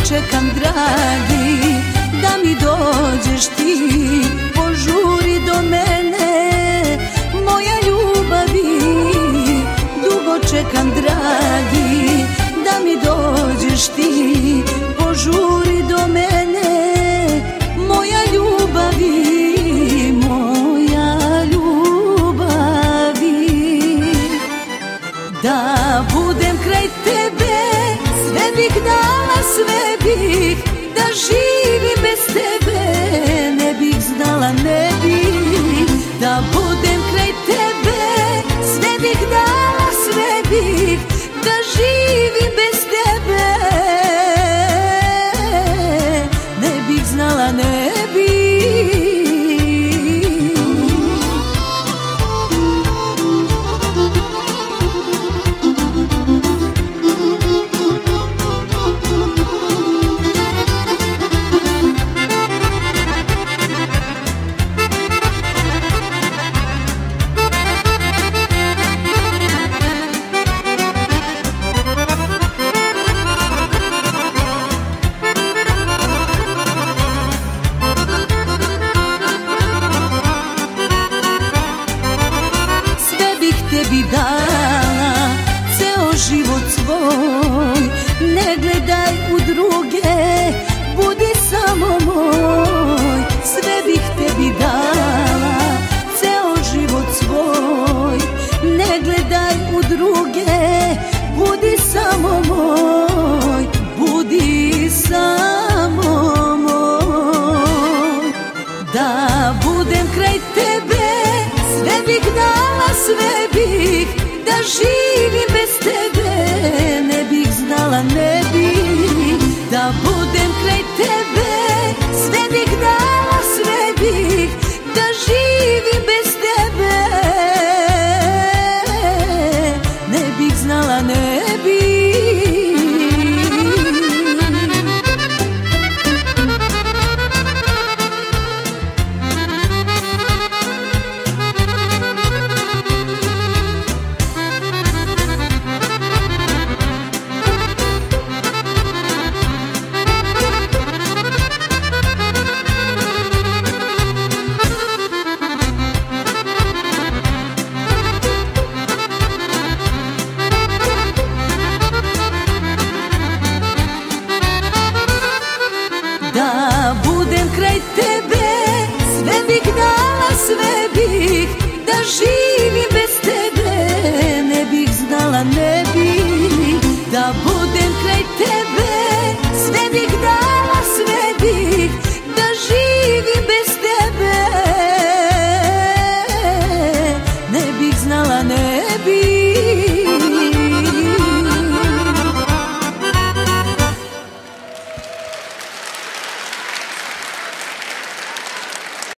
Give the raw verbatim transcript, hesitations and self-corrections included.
čekam dragi, da mi dođeš ti, požuri do mene, moja ljubavi. Dugo čekam dragi, da mi dođeš ti, požuri do mene, moja ljubavi, moja ljubavi. Da budem kraj tebe, sve bih dala, sve bih, da živim bez tebe, ne bih znala, ne bih. Da budem kraj tebe, sve bih dala, sve bih, da živim bez tebe, ne bih znala, ne bih. Tebi dala ceo život svoj, ne gledaj u druge, budi samo moj. Sve bih tebi dala ceo život svoj, ne gledaj u druge,